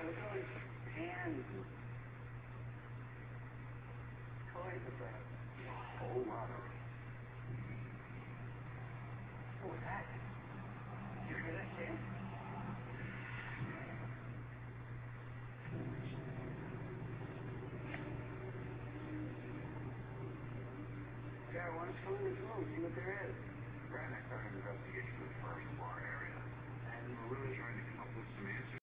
look at all these hands and toys with a whole lot of. What was that? Did you hear that, Sam? Yeah, why don't you go in this room, see what there is? Brad and I started an investigation of the first bar area, and we're really trying to come up with some answers.